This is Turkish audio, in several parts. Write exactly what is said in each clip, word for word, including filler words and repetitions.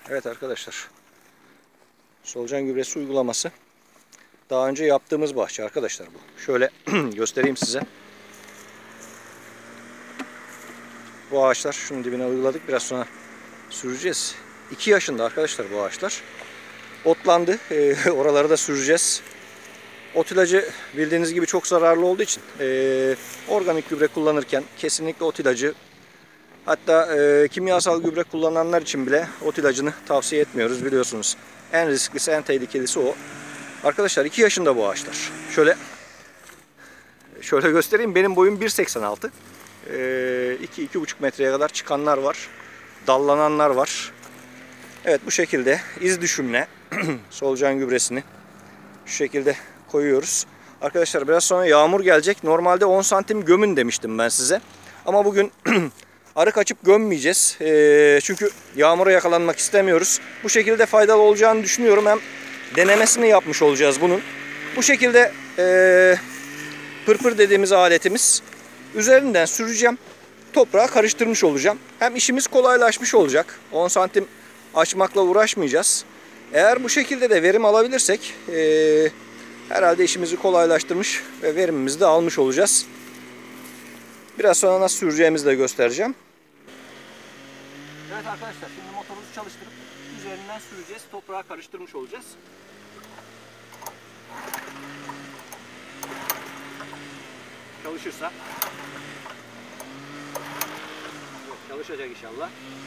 Evet arkadaşlar, solucan gübresi uygulaması daha önce yaptığımız bahçe arkadaşlar bu. Şöyle göstereyim size. Bu ağaçlar, şunun dibine uyguladık, biraz sonra süreceğiz. iki yaşında arkadaşlar bu ağaçlar. Otlandı, e, oraları da süreceğiz. Ot ilacı bildiğiniz gibi çok zararlı olduğu için e, organik gübre kullanırken kesinlikle ot ilacı, hatta e, kimyasal gübre kullananlar için bile ot ilacını tavsiye etmiyoruz, biliyorsunuz. En risklisi, en tehlikelisi o. Arkadaşlar iki yaşında bu ağaçlar. Şöyle şöyle göstereyim. Benim boyum bir seksen altı. iki iki buçuk metreye kadar çıkanlar var. Dallananlar var. Evet, bu şekilde iz düşümle solucan gübresini şu şekilde koyuyoruz. Arkadaşlar biraz sonra yağmur gelecek. Normalde on santim gömün demiştim ben size. Ama bugün arık açıp gömmeyeceğiz. E, çünkü yağmura yakalanmak istemiyoruz. Bu şekilde faydalı olacağını düşünüyorum. Hem denemesini yapmış olacağız bunun. Bu şekilde e, pırpır dediğimiz aletimiz üzerinden süreceğim. Toprağa karıştırmış olacağım. Hem işimiz kolaylaşmış olacak. on santim açmakla uğraşmayacağız. Eğer bu şekilde de verim alabilirsek e, herhalde işimizi kolaylaştırmış ve verimimizi de almış olacağız. Biraz sonra nasıl süreceğimizi de göstereceğim. Evet arkadaşlar, şimdi motorumuzu çalıştırıp üzerinden süreceğiz. Toprağa karıştırmış olacağız. Çalışırsa. Çalışacak inşallah.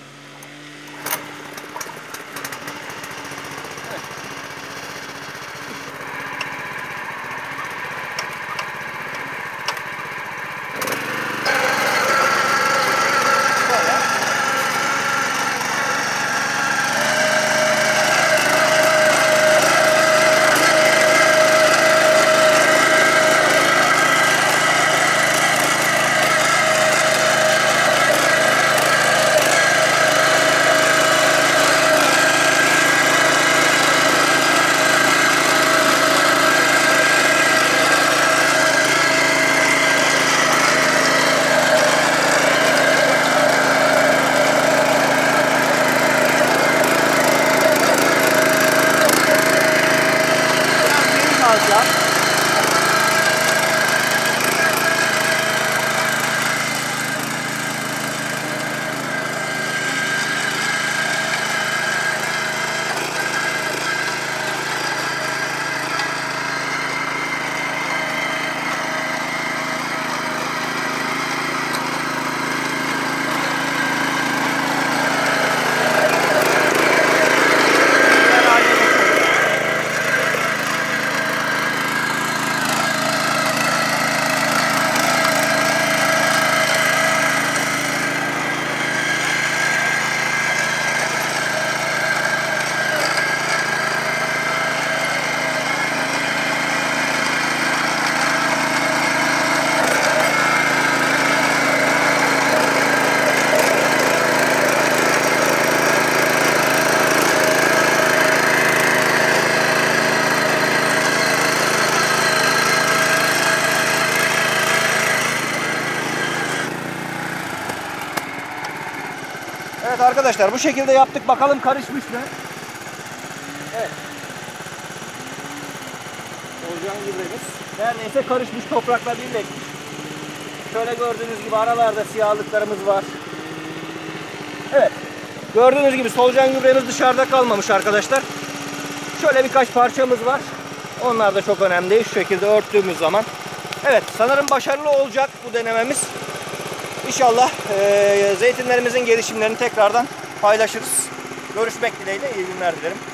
Evet arkadaşlar, bu şekilde yaptık. Bakalım karışmış mı? Evet. Solucan gübremiz neredeyse karışmış, toprakla birleşmiş. Şöyle gördüğünüz gibi aralarda siyahlıklarımız var. Evet. Gördüğünüz gibi solucan gübremiz dışarıda kalmamış arkadaşlar. Şöyle birkaç parçamız var. Onlar da çok önemli değil. Şu şekilde örttüğümüz zaman. Evet, sanırım başarılı olacak bu denememiz. İnşallah e, zeytinlerimizin gelişimlerini tekrardan paylaşırız. Görüşmek dileğiyle, iyi günler dilerim.